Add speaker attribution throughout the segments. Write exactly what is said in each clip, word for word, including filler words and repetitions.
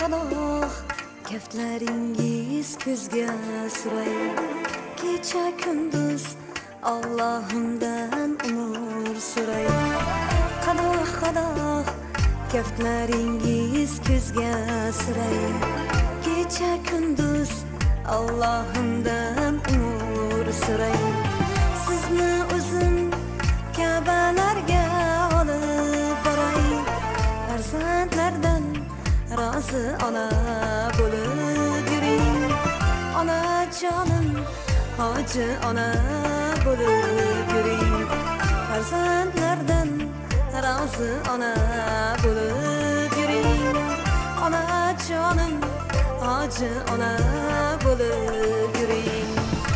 Speaker 1: qadoq kaftlaringiz ko'zga suray. Kecha kunduz Allohimdan umr suray. Qadoq qadoq kaftlaringiz ko'zga suray. Kecha kunduz Allohimdan umr suray. Sizni o'zim Kabalarga olib boray. Farzandlardan rozi ona bo'lib yuring. Onajonim, hoji ona bo'lib yuring. Farzandlardan rozi ona bo'lib yuring. Onajonim, hoji ona bo'lib yuring.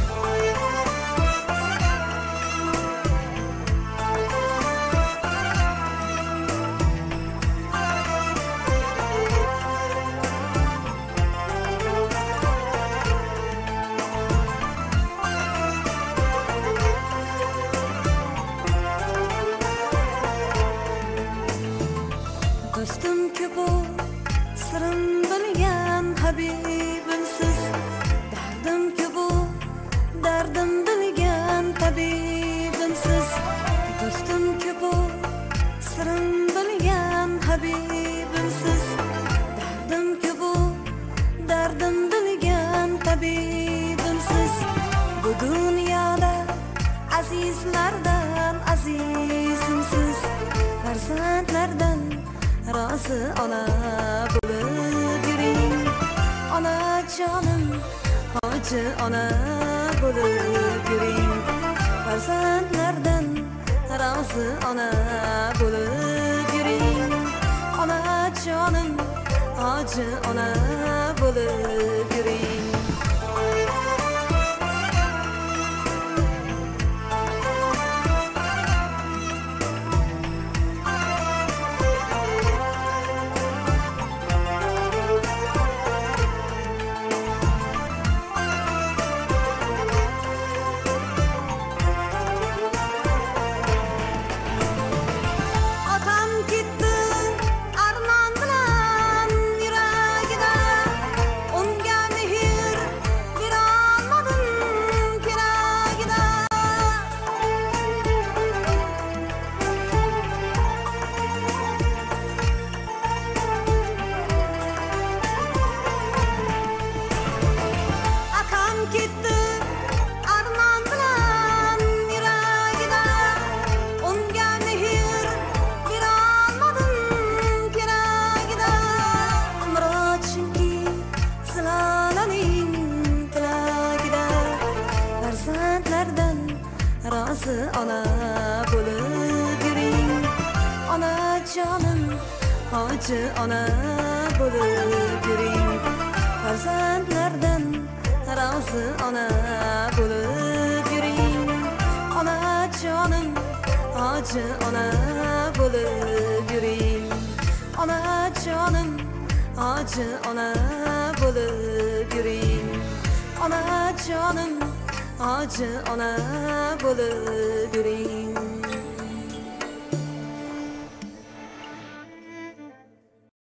Speaker 1: Dostum ko'p, sirim bilgan habibimsiz. Dardim ko'p, dardim bilgan tabibimsiz. Dostum ko'p, sirim bilgan habibimsiz. Dardim ko'p, dardim bilgan tabibimsiz. Bu dunyoda azizlardan azizimsiz. Farzandlardan rozi ona bo'lib yuring. Onajonim, hoji ona bo'lib yuring. Farzandlardan rozi ona bo'lib yuring. Onajonim, hoji ona bo'lib yuring. Rozi ona bo'lib yuring. Onajonim, hoji ona bo'lib yuring. Farzandlardan rozi ona bo'lib yuring. Onajonim, hoji ona bo'lib yuring. Onajonim, hoji ona bo'lib yuring. Onajonim, hoji ona bo'lib yuring.